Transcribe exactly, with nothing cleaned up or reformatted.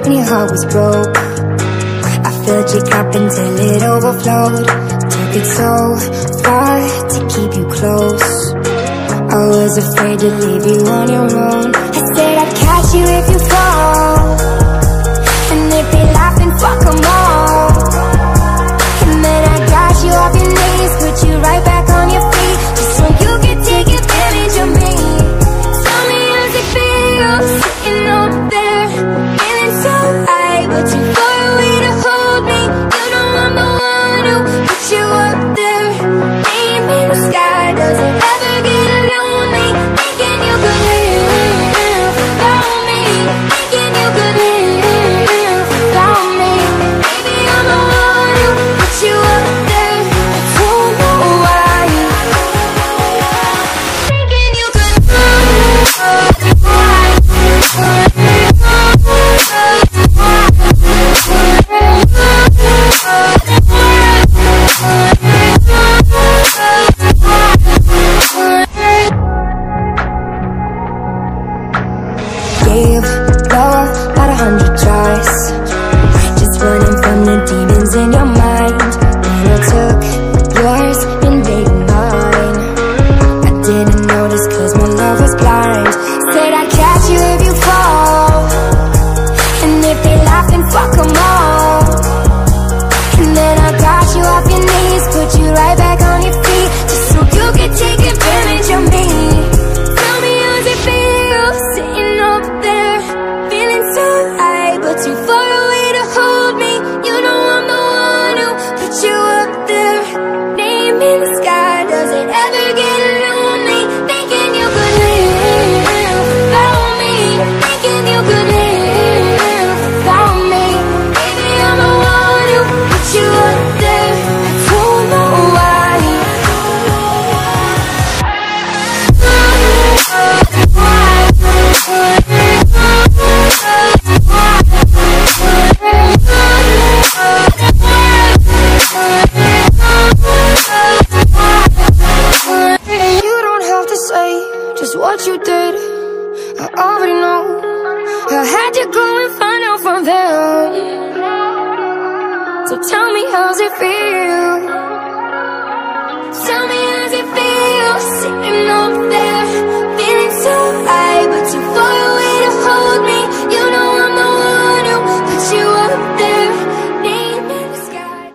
when your heart was broke. I filled your cup until it overflowed. Took it so far to keep you close. I was afraid to leave you on your own. I said I'd catch you if you fall, and if they laugh, then fuck 'em all. And then I got you off your knees, put you right back on your feet, just so you could take advantage of me. Tell me how's it feel, sitting up there, feeling so high, but too far away to hold me. You know I'm the one who put you up there, name in the sky. Does it ever get lonely, thinking you could live without me, thinking you could live without me? Maybe I'm the one who put you up there, don't know why, thinking you could gave love about a hundred tries, just running from the demons in your mind. Then I took yours and made mine. I didn't notice cause my love was blind. Said I'd catch you if you fall, and if they laugh, then fuck 'em all. And then I got you off your knees, put you right back on your feet, just so you could take advantage of me. Tell me how's it feel, sitting up there, feeling so high, but too far away to hold me. You know I'm the one who put you up there, name in the sky. Does it ever get lonely, thinking you could live without me, thinking you could live without me? Maybe I'm the one who put you up there, don't know why. You don't have to say just what you did, I already know. I had to go and find out from there. So tell me how's it feel,